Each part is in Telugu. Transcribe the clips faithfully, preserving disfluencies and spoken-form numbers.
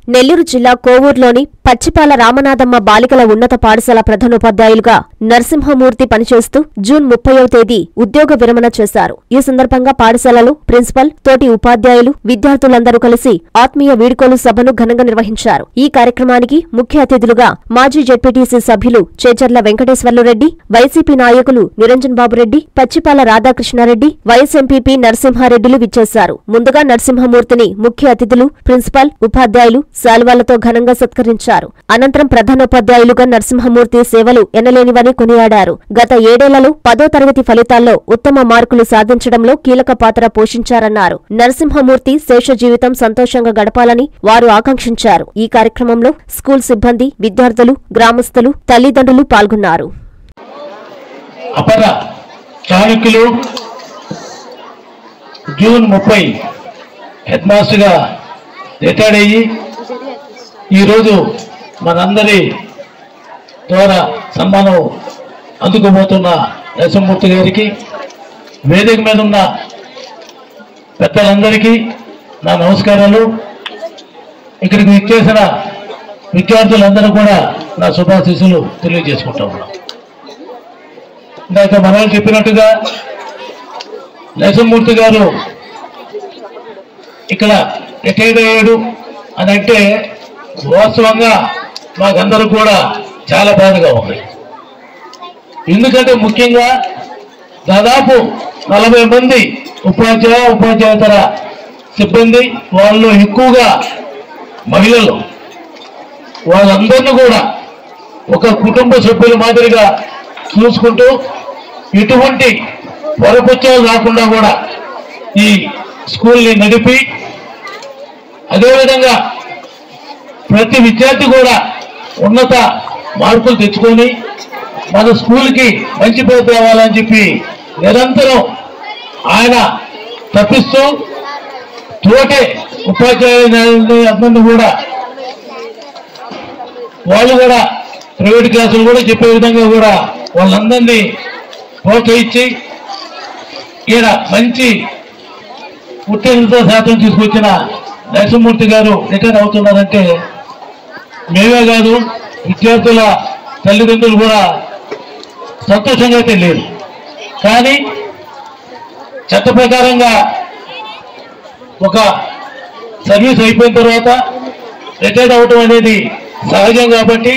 నెల్లూరు జిల్లా కోవూరులోని పచ్చిపాల రామనాథమ్మ బాలికల ఉన్నత పాఠశాల ప్రధానోపాధ్యాయులుగా నరసింహమూర్తి పనిచేస్తూ జూన్ ముప్పైవ తేదీ ఉద్యోగ విరమణ చేశారు. ఈ సందర్భంగా పాఠశాలలో ప్రిన్సిపల్, తోటి ఉపాధ్యాయులు, విద్యార్థులందరూ కలిసి ఆత్మీయ వీడ్కోలు సభను ఘనంగా నిర్వహించారు. ఈ కార్యక్రమానికి ముఖ్య అతిథులుగా మాజీ జెడ్పీటీసీ సభ్యులు చేచర్ల వెంకటేశ్వర్లురెడ్డి, వైసీపీ నాయకులు నిరంజన్ బాబురెడ్డి, పచ్చిపాల రాధాకృష్ణారెడ్డి, వైఎస్ ఎంపీపీ నరసింహారెడ్డిలు విచ్చేశారు. ముందుగా నరసింహమూర్తిని ముఖ్య అతిథులు, ప్రిన్సిపల్, ఉపాధ్యాయులు శాలువాలతో ఘనంగా సత్కరించారు. అనంతరం ప్రధానోపాధ్యాయులుగా నరసింహమూర్తి సేవలు ఎనలేనివని కొనియాడారు. గత ఏడేళ్లలో పదో తరగతి ఫలితాల్లో ఉత్తమ మార్కులు సాధించడంలో కీలక పాత్ర పోషించారన్నారు. నరసింహమూర్తి శేష జీవితం సంతోషంగా గడపాలని వారు ఆకాంక్షించారు. ఈ కార్యక్రమంలో స్కూల్ సిబ్బంది, విద్యార్థులు, గ్రామస్తులు, తల్లిదండ్రులు పాల్గొన్నారు. అపర చాణక్యులు జూన్ ముప్పై హెడ్ మాస్టర్ గా రిటైర్డ్ అయ్యి ఈరోజు మనందరి ద్వారా సన్మానం అందుకోబోతున్న నరసింహమూర్తి గారికి, వేదిక మీద ఉన్న పెద్దలందరికీ నా నమస్కారాలు. ఇక్కడికి ఇచ్చేసిన విద్యార్థులందరూ కూడా నా శుభాశీస్సులు తెలియజేసుకుంటా ఉన్నాం. ఇందాక మనం చెప్పినట్టుగా నరసింహమూర్తి గారు ఇక్కడ రిటైర్డ్ అయ్యాడు అని అంటే వాస్తవంగా మాకందరూ కూడా చాలా బాధగా ఉంది. ఎందుకంటే ముఖ్యంగా దాదాపు నలభై మంది ఉపాధ్యాయ ఉపాధ్యాయేతర సిబ్బంది, వాళ్ళు ఎక్కువగా మహిళలు, వాళ్ళందరినీ కూడా ఒక కుటుంబ సభ్యుల మాదిరిగా చూసుకుంటూ ఎటువంటి వరపుచ్చాలు రాకుండా కూడా ఈ స్కూల్ని నడిపి, అదేవిధంగా ప్రతి విద్యార్థి కూడా ఉన్నత మార్కులు తెచ్చుకొని మన స్కూల్కి మంచి పేరు తేవాలని చెప్పి నిరంతరం ఆయన తప్పిస్తూ తోటే ఉపాధ్యాయులని అందరినీ కూడా వాళ్ళు కూడా ప్రైవేట్ క్లాసులు కూడా చెప్పే విధంగా కూడా వాళ్ళందరినీ ప్రోత్సహించి ఈయన మంచి ఉత్తీర్ణత శాతం తీసుకొచ్చిన నరసింహమూర్తి గారు రిటైర్ అవుతున్నారంటే మేమే కాదు, విద్యార్థుల తల్లిదండ్రులు కూడా సంతోషంగా అయితే లేదు. కానీ చట్ట ప్రకారంగా ఒక సర్వీస్ అయిపోయిన తర్వాత రిటైర్ అవటం అనేది సహజం. కాబట్టి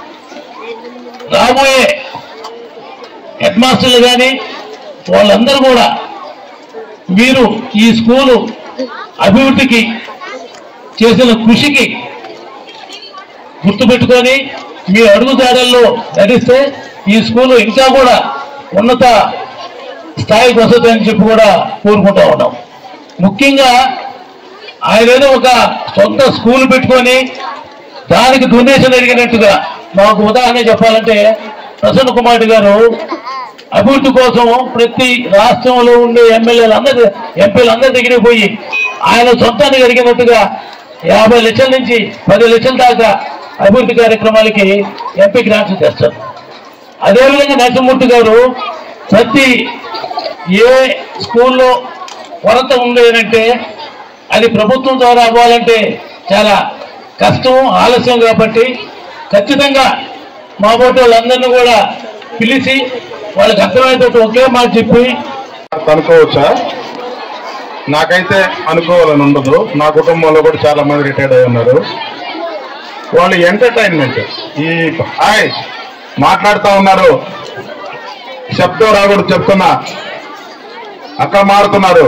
రాబోయే హెడ్ మాస్టర్లు కానీ వాళ్ళందరూ కూడా మీరు ఈ స్కూలు అభివృద్ధికి చేసిన కృషికి గుర్తుపెట్టుకొని మీ అడుగుదారుల్లో నడిస్తే ఈ స్కూలు ఇంకా కూడా ఉన్నత స్థాయికి వస్తుంది అని చెప్పి కూడా కోరుకుంటా ఉన్నాం. ముఖ్యంగా ఆయన ఏదో ఒక సొంత స్కూల్ పెట్టుకొని దానికి డొనేషన్ అడిగినట్టుగా, మాకు ఉదాహరణ చెప్పాలంటే ప్రసన్న కుమార్ గారు అభివృద్ధి కోసం ప్రతి రాష్ట్రంలో ఉండే ఎమ్మెల్యేలు అందరి ఎంపీలు అందరి దగ్గరికి పోయి ఆయన సొంతానికి అడిగినట్టుగా యాభై లక్షల నుంచి పది లక్షల దాకా అభివృద్ధి కార్యక్రమాలకి ఎంపీ గ్రాంట్స్ చేస్తారు. అదేవిధంగా నరసింహమూర్తి గారు ప్రతి ఏ స్కూల్లో కొరత ఉండేదంటే అది ప్రభుత్వం ద్వారా అవ్వాలంటే చాలా కష్టం, ఆలస్యం. కాబట్టి ఖచ్చితంగా మా బోటి వాళ్ళందరినీ కూడా పిలిచి వాళ్ళకి అర్థమైతే ఒకే మాట చెప్పి అనుకోవచ్చా? నాకైతే అనుకోవాలని ఉండదు. నా కుటుంబంలో కూడా చాలా మంది రిటైర్డ్ అయి ఉన్నారు. వాళ్ళు ఎంటర్టైన్మెంట్, ఈ హాయ్ మాట్లాడుతూ ఉన్నారు, శబ్దం రాకూడదు చెప్తున్నా, అక్కడ మాడుతున్నారు,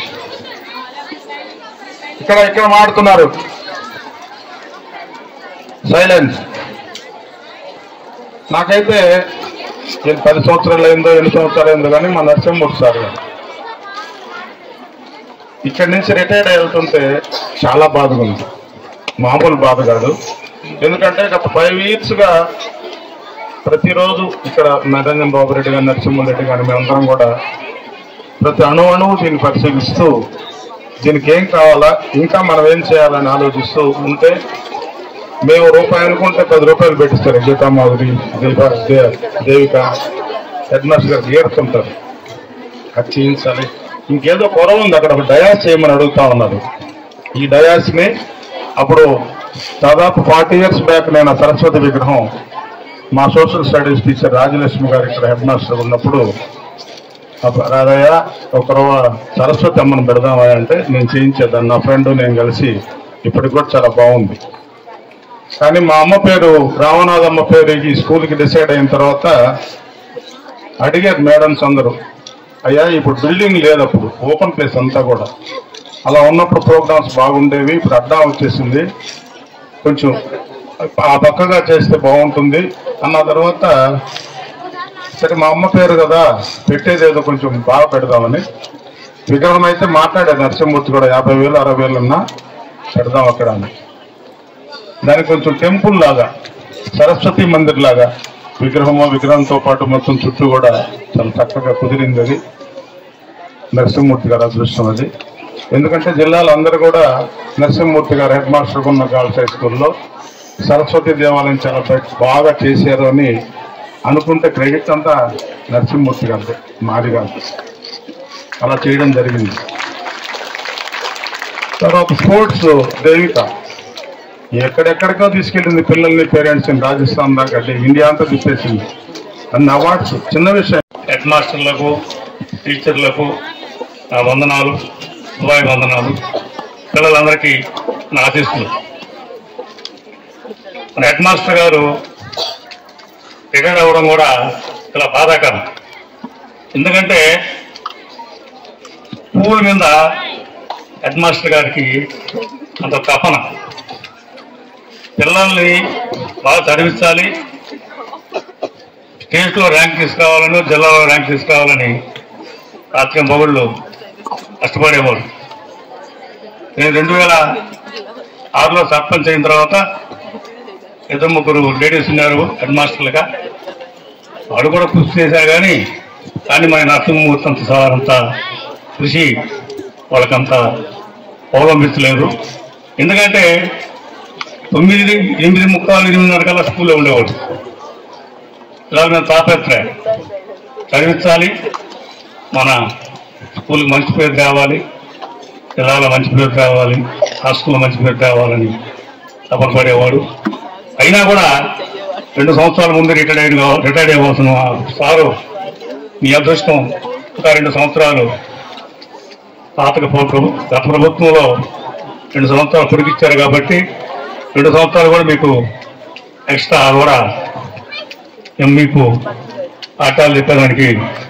ఇక్కడ ఇక్కడ మాడుతున్నారు, సైలెన్స్. నాకైతే పది సంవత్సరాలు అయిందో ఎన్ని సంవత్సరాలు అయిందో కానీ మా నరసింహమూర్తి సార్ ఇక్కడి నుంచి రిటైర్డ్ వెళ్తుంటే చాలా బాధగా ఉంది, మామూలు బాధ కాదు. ఎందుకంటే గత ఫైవ్ ఇయర్స్గా ప్రతిరోజు ఇక్కడ నిరంజన్ బాబురెడ్డి గారు, నరసింహారెడ్డి గారు మేమందరం కూడా ప్రతి అణు అణువు దీన్ని పరిశీలిస్తూ దీనికి ఏం కావాలా, ఇంకా మనం ఏం చేయాలని ఆలోచిస్తూ ఉంటే మేము రూపాయి అనుకుంటే పది రూపాయలు పెట్టిస్తారు. గీతామాధురి, దీప దేవిక హెడ్ మాస్టర్ గారికి ఏడుతుంటారు, అది చేయించాలి. ఇంకేదో కొరవ ఉంది, అక్కడ ఒక డయాస్ చేయమని అడుగుతా ఉన్నారు. ఈ డయాస్ని అప్పుడు దాదాపు ఫార్టీ ఇయర్స్ బ్యాక్ నేను సరస్వతి విగ్రహం మా సోషల్ స్టడీస్ టీచర్ రాజలక్ష్మి గారు ఇక్కడ హెడ్ మాస్టర్ ఉన్నప్పుడు రాదయ్య ఒకరో సరస్వతి అమ్మను పెడదామా అంటే నేను చేయించేదాన్ని, నా ఫ్రెండ్ నేను కలిసి. ఇప్పటికి కూడా చాలా బాగుంది. కానీ మా అమ్మ పేరు రామనాథమ్మ పేరు ఈ స్కూల్కి డిసైడ్ అయిన తర్వాత అడిగారు మేడమ్స్ అందరూ, అయ్యా ఇప్పుడు బిల్డింగ్ లేదు, అప్పుడు ఓపెన్ ప్లేస్ అంతా కూడా. అలా ఉన్నప్పుడు ప్రోగ్రామ్స్ బాగుండేవి, ఇప్పుడు అడ్డా వచ్చేసింది, కొంచెం ఆ పక్కగా చేస్తే బాగుంటుంది అన్న తర్వాత సరే మా అమ్మ పేరు కదా పెట్టేది ఏదో కొంచెం బాగా పెడదామని. విగ్రహం అయితే మాట్లాడారు నరసింహమూర్తి కూడా, యాభై వేలు అరవై వేలు అన్నా పెడదాం అక్కడ అని. దానికి కొంచెం టెంపుల్ లాగా సరస్వతి మందిర్ లాగా విగ్రహము, విగ్రహంతో పాటు మొత్తం చుట్టూ కూడా చాలా చక్కగా కుదిరింది. అది నరసింహమూర్తి గారు అదృష్టం అది. ఎందుకంటే జిల్లాలో అందరూ కూడా నరసింహమూర్తి గారు హెడ్ మాస్టర్ ఉన్న గర్ల్స్ హై స్కూల్లో సరస్వతి దేవాలయం చాలా బాగా చేశారు అని అనుకుంటే క్రెడిట్ అంతా నరసింహమూర్తి గారు, మాది గారు. అలా చేయడం జరిగింది. తర్వాత స్పోర్ట్స్ దేవిక ఎక్కడెక్కడికో తీసుకెళ్ళింది పిల్లల్ని, పేరెంట్స్ని, రాజస్థాన్ దాకా అంటే ఇండియా అంతా తిప్పేసింది. అన్ని అవార్డ్స్ చిన్న విషయం. హెడ్ మాస్టర్లకు, టీచర్లకు నా వందనాలు, ఉభయ వందనాలు. పిల్లలందరికీ నా ఆశీస్సులు. మన హెడ్ మాస్టర్ గారు రిటైర్ అవ్వడం కూడా చాలా బాధాకరం. ఎందుకంటే స్కూల్ మీద హెడ్ మాస్టర్ గారికి అంత తపన, పిల్లల్ని బాగా చదివించాలి, స్టేట్లో ర్యాంక్ తీసుకురావాలని, జిల్లాలో ర్యాంక్ తీసుకురావాలని రాత్రి మొగుళ్ళు కష్టపడేవాడు. నేను రెండు వేల ఆరులో సర్పంచ్ అయిన తర్వాత ఇద్దరు ముగ్గురు లేడీస్ ఉన్నారు హెడ్ మాస్టర్లుగా. వాడు కూడా కృషి చేశారు కానీ కానీ మన నరసింహమూర్తి అంత అంత కృషి వాళ్ళకంత అవలంబించలేదు. ఎందుకంటే తొమ్మిది ఎనిమిది ముక్కాలు ఎనిమిదిన్నర కల్లా స్కూల్లో ఉండేవాడు. ఇలా మేము తాపత్రయ చదివించాలి, మన స్కూల్కి మంచి పేరు తేవాలి, జిల్లాలో మంచి పేరు తేవాలి, ఆ స్కూల్లో మంచి పేరు తేవాలని తపన పడేవాడు. అయినా కూడా రెండు సంవత్సరాల ముందు రిటైర్డ్ అయిన రిటైర్డ్ అవ్వాల్సిన సారు మీ అదృష్టం ఇంకా రెండు సంవత్సరాలు పాతక గత ప్రభుత్వంలో రెండు సంవత్సరాలు పొడిగిచ్చారు కాబట్టి రెండు సంవత్సరాలు కూడా మీకు ఎక్స్ట్రా కూడా మీకు ఆటాలు చెప్పడానికి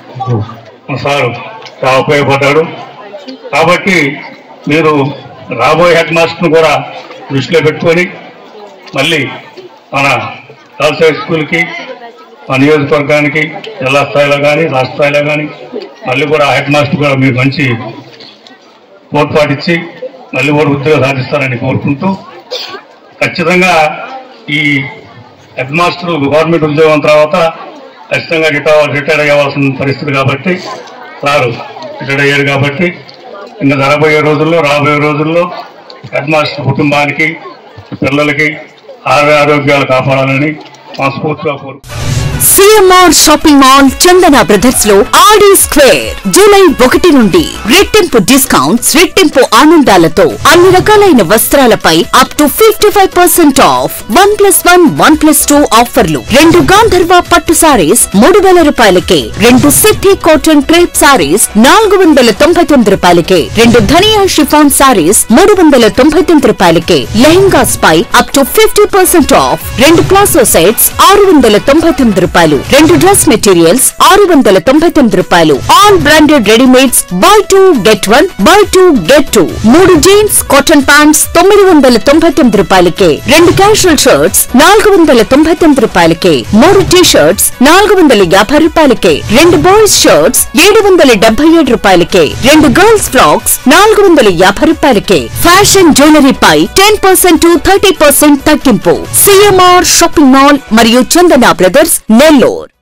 సారు చాలా ఉపయోగపడ్డాడు. కాబట్టి మీరు రాబోయే హెడ్ మాస్టర్ను కూడా దృష్టిలో పెట్టుకొని మళ్ళీ మన గర్ల్స్ హై స్కూల్కి, మన నియోజకవర్గానికి జిల్లా స్థాయిలో కానీ రాష్ట్ర స్థాయిలో కానీ మళ్ళీ కూడా హెడ్ మాస్టర్ కూడా మీరు మంచి తోడ్పాటిచ్చి మళ్ళీ కూడా ఉద్యోగం సాధిస్తారని కోరుకుంటూ, ఖచ్చితంగా ఈ హెడ్ మాస్టర్ గవర్నమెంట్ ఉద్యోగం తర్వాత ఖచ్చితంగా రిటైర్ రిటైర్ అయ్యవలసిన పరిస్థితి కాబట్టి సారు రిటైర్ అయ్యారు కాబట్టి ఇంకా జరగబోయే రోజుల్లో రాబోయే రోజుల్లో హెడ్ మాస్టర్ కుటుంబానికి, పిల్లలకి ఆరోగ్యాలు కాపాడాలని మనస్ఫూర్తిగా కోరుకుంటున్నాను. CMR shopping mall Chandana brothers లో ఆడి స్క్వేర్ జూలై ఒకటి నుండి రెట్టింపు డిస్కౌంట్స్, రెట్టింపు ఆనందాలతో అన్ని రకాలైన వస్త్రాలపై up to fifty five percent off, one plus one one plus two ఆఫర్లు, రెండు గాంధర్వ పట్టు సారీస్ మూడు వేల రూపాయలకే, రెండు సిద్ధి కాటన్ క్రేప్ సారీస్ నాలుగు వందల తొంభై తొమ్మిది రూపాయలకే, రెండు ధనియా షిఫాన్ సారీస్ మూడు వందల తొంభై తొమ్మిది రూపాయలకే, లెహంగాస్ పై up to fifty percent off, రెండు ప్లాసో సెట్స్ ఆరు వందల తొంభై తొమ్మిది రూపాయలు, రెండు డ్రెస్ మెటీరియల్స్ ఆరు వందల తొంభై తొమ్మిది రూపాయలు, all branded readymades buy two get one, buy two get two, మూడు జీన్స్ కాటన్ ప్యాంట్స్ తొమ్మిది వందల తొంభై తొమ్మిది రూపాయలకే, రెండు క్యాజువల్ షర్ట్స్ నాలుగు వందల తొంభై తొమ్మిది రూపాయలకే, మూడు టీ షర్ట్స్ నాలుగు వందల యాభై రూపాయలకే, రెండు బాయ్స్ షర్ట్స్ ఏడు వందల డెబ్బై ఏడు రూపాయలకే, రెండు గర్ల్స్ ఫ్రాక్స్ నాలుగు వందల యాభై రూపాయలకే, ఫ్యాషన్ జ్యువెలరీ పై ten percent to thirty percent తగ్గింపు. సిఎంఆర్ షాపింగ్ మాల్ మరియు చందన బ్రదర్స్ నెల్లూరు.